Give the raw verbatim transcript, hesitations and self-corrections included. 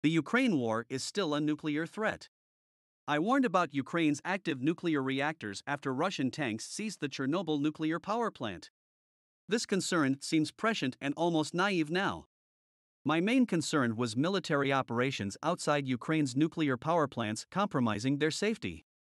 The Ukraine war is still a nuclear threat. I warned about Ukraine's active nuclear reactors after Russian tanks seized the Chernobyl nuclear power plant. This concern seems prescient and almost naive now. My main concern was military operations outside Ukraine's nuclear power plants compromising their safety.